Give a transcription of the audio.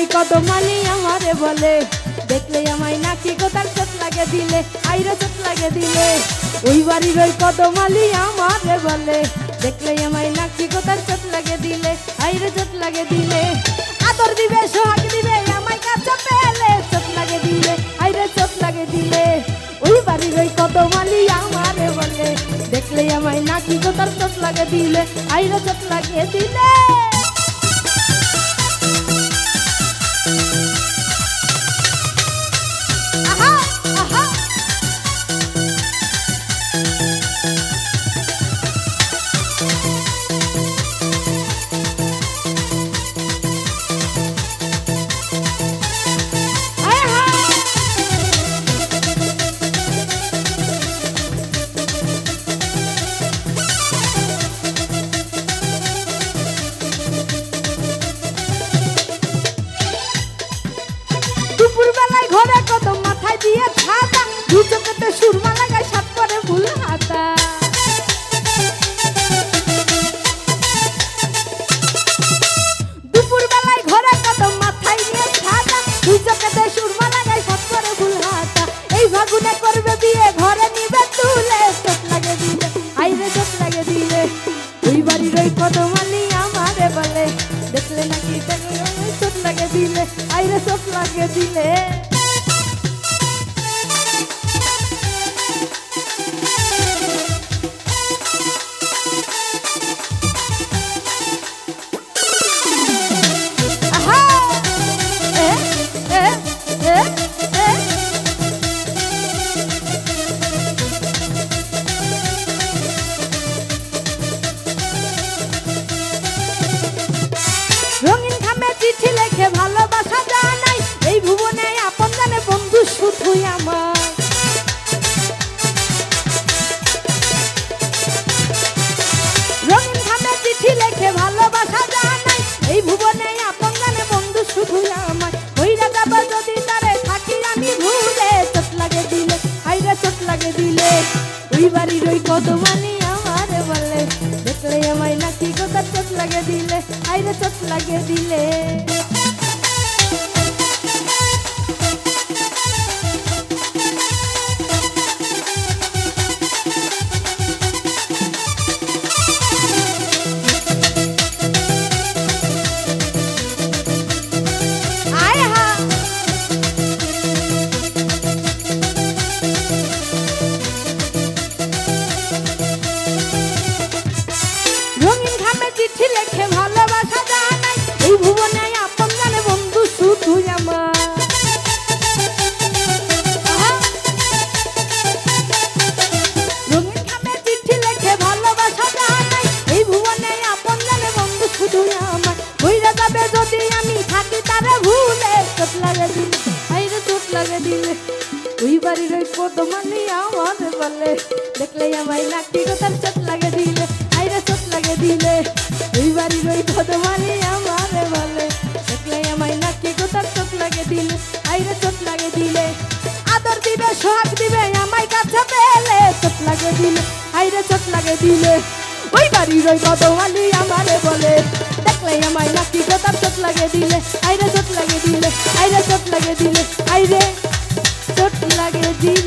ওই কদমালি আমারে বলে দেখলে আমায় নাকি কোথার চোট লাগে দিলে আইরে চোট লাগে দিলে ওই বাড়ির ওই কদমালি আমারে বলে দেখলে আমায় নাকি কোথার চোট লাগে দিলে আইরে চোট লাগে দিলে আদর দিবে সোহাগ দিবে আমায় কাছে পেলে চোট লাগে দিলে আইরে চোট লাগে দিলে ওই বাড়ির ওই কদমালি আমারে বলে দেখলে আমায় নাকি কোথার চোট লাগে দিলে আইরে চোট লাগে দিলে দুপুরবেলায় ঘরে কদম মাথায় দিয়ে ছাতা দু চোখেতে সুরমা লাগায় সাত করে ফুল হাতা দুপুরবেলায় ঘরে কদম মাথায় দিয়ে ছাতা দু চোখেতে সুরমা লাগায় সাত করে ফুল হাতা এই ফাগুনে করবে বিয়ে ঘরে নিবে তুলে চোট লাগে দিলে আইরে চোট লাগে দিলে ওই বাড়ির ওই কদমালি আমারে বলে দেখলে নাকি চোট লাগে দিলে আইরে চোট লাগে দিলে রঙিন খামে চিঠি লেখে ভালোবাসা জানাই এই ভুবনে আপন জানে বন্ধু শুধুই আমার রঙিন খামে চিঠি লেখে ভালোবাসা জানাই এই ভুবনে আপন জানে বন্ধু শুধুই আমার কইরা যাব যদি তারে থাকি আমি ভুলে চোট লাগে দিলে আইরে চোট লাগে দিলে ওই বাড়ির ওই কদমালি আমারে বলে দেখলে আমায় নাকি কোথার চোট লাগে দিলে আইরে চোট লাগে দিলে রঙিন ঘামে চিঠি লেখে ভালোবাসা জানাই এই ভুবনে আপন জানে বন্ধু শুধু আমার রঙিন ঘামে চিঠি লেখে ভালোবাসা জানাই এই ভুবনে আপন জানে বন্ধু শুধু আমার কইরা যাবে যদি আমি থাকি তারে ভুলে চোট লাগে দিলে আইরে চোট লাগে দিলে ওই বাড়ির ওই কদমালি আমারে বলে দেখলে আমায় নাকি কোথার চোট লাগে দিলে আইরে চোট লাগে দিলে ওই বাড়ির ওই কদমালি আমারে বলে দেখলে আমায় নাকি কোথার চোট লাগে দিলে আইরে চোট লাগে দিলে আদর দিবে সোহাগ দিবে আমায় কাছে পেলে চোট লাগে দিলে আইরে চোট লাগে দিলে ওই বাড়ির ওই কদমালি আমারে বলে দেখলে আমায় নাকি কোথার চোট লাগে দিলে আইরে চোট লাগে দিলে আইরে চোট লাগে দিলে আইরে চোট লাগে দিলে